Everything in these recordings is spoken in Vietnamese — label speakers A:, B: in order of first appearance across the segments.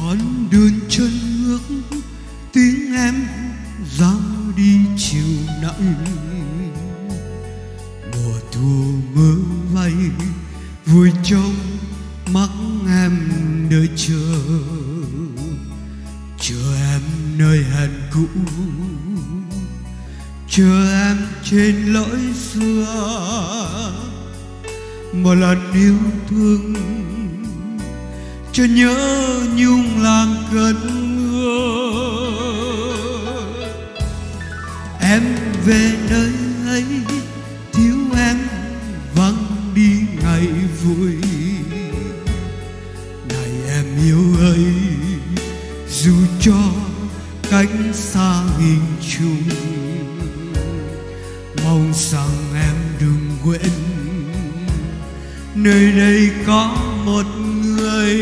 A: con đường chân nước tiếng em giao đi chiều nặng. Mùa thu mưa vay vui trong mắt em đợi chờ em nơi hẹn cũ, chờ em trên lối xưa. Một lần yêu thương cho nhớ nhung làm cơn mưa. Em về nơi ấy thiếu em vắng đi ngày vui. Này em yêu ơi, dù cho cách xa nghìn trùng, mong rằng em đừng quên nơi đây có một người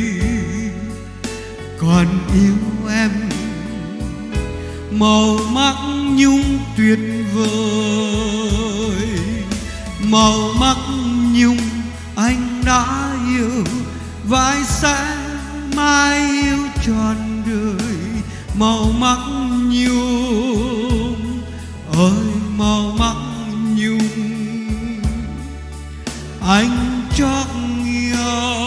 A: còn yêu em. Màu mắt nhung tuyệt vời, màu mắt nhung anh đã yêu và sẽ mãi yêu trọn đời. Màu mắt nhung ơi, màu mắt nhung anh chót yêu.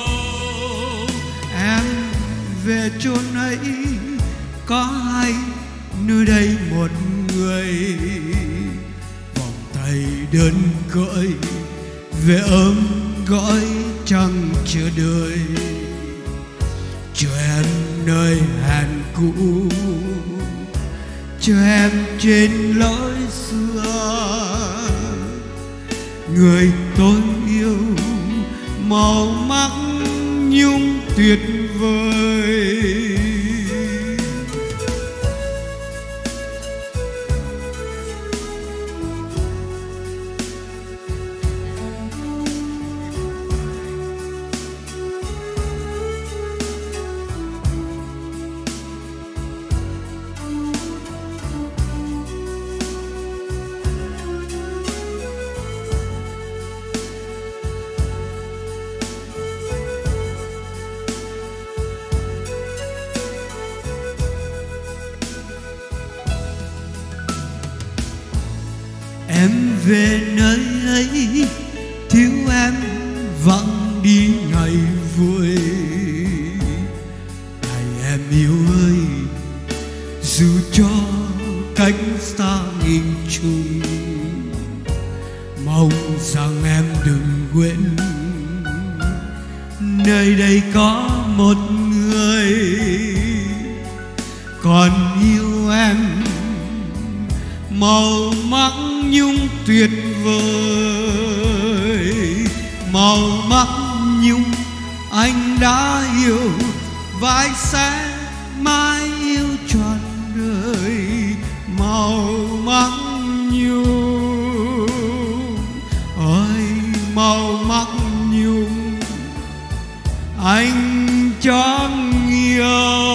A: Em về chốn ấy có hay nơi đây một người vòng tay đơn cõi về ôm gọi chẳng chờ đợi, chờ em nơi hẹn cũ, chờ em trên lối xưa. Người tôi yêu màu mắt nhung tuyệt vời. Em về nơi ấy thiếu em vắng đi ngày vui. Này em yêu ơi, dù cho cách xa nghìn trùng, mong rằng em đừng quên nơi đây có một người còn yêu em. Màu mắt nhung tuyệt vời, màu mắt nhung anh đã yêu và sẽ mãi yêu trọn đời. Màu mắt nhung ơi, màu mắt nhung anh chẳng yêu.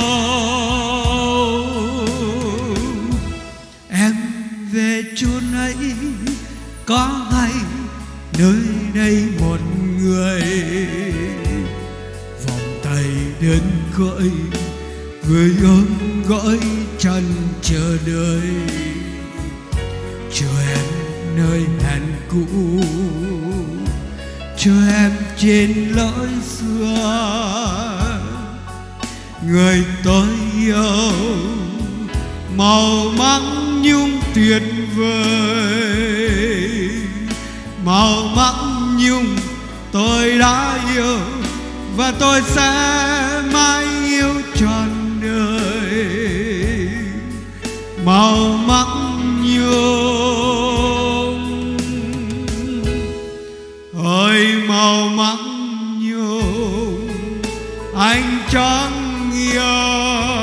A: Em về chốn ấy có hay nơi đây một người vòng tay đơn cõi người ôm gọi chân chờ đợi, chờ em nơi hẹn cũ, chờ em trên lối xưa. Người tôi yêu màu mắt nhung tuyệt vời, màu mắt nhung tôi đã yêu và tôi sẽ mãi yêu trọn đời. Màu mắt nhung ơi, màu mắt nhung anh chẳng yêu.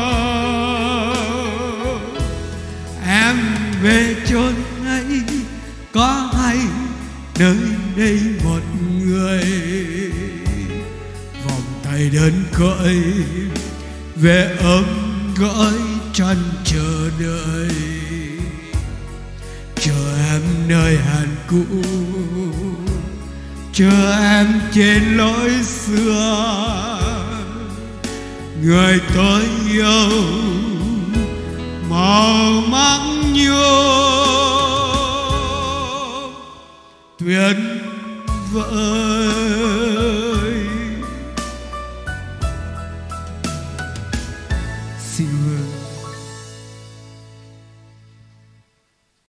A: Em về chốn ấy có hay nơi đây một người vòng tay đơn cõi về ôm gọi chân chờ đợi, chờ em nơi hẹn cũ, chờ em trên lối xưa. người tôi yêu màu mắng nhô tuyệt vời.